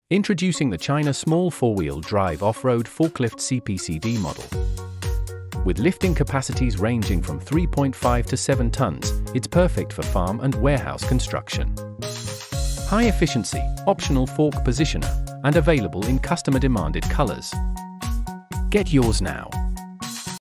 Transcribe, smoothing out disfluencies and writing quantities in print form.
Introducing the China Small 4-Wheel Drive Off-Road Forklift CPCD model. With lifting capacities ranging from 3.5 to 7 tons, it's perfect for farm and warehouse construction. High efficiency, optional fork positioner, and available in customer-demanded colors. Get yours now.